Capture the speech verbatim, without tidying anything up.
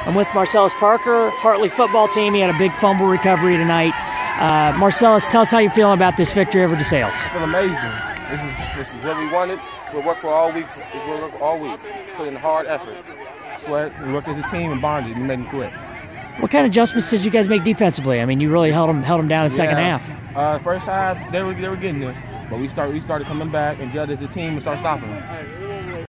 I'm with Marcellis Parker, Hartley football team. He had a big fumble recovery tonight. Uh, Marcellis, tell us how you're feeling about this victory over DeSales. I feel amazing. This is, this is what we wanted. We worked for all week. This is what we worked for all week. Put in hard effort. Sweat. We worked as a team and bonded. We made them quit. What kind of adjustments did you guys make defensively? I mean, you really held them held them down in the yeah. second half. Uh, first half, they were they were getting this, but we started we started coming back and judged as a team and started stopping them.